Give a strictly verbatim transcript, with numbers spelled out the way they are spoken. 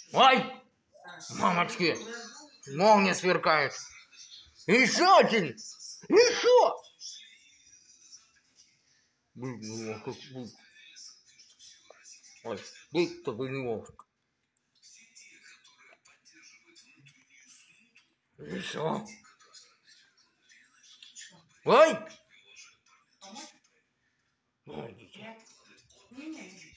Ой! Мамочки! Молния сверкает! Еще один! Еще! Блин, ну как будет? Ой, быть-то бы немножко. Еще. Ой! Ой,